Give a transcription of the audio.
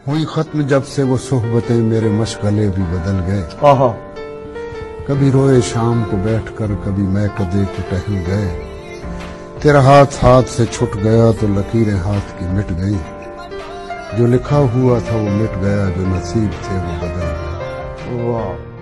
हुई खत्म जब से वो सोहबतें, मेरे मशगले भी बदल गए। कभी रोए शाम को बैठकर, कभी मैं कदे को टहल गए। तेरा हाथ हाथ से छूट गया तो लकीरें हाथ की मिट गई। जो लिखा हुआ था वो मिट गया, जो नसीब थे वो बदल गए। वाह।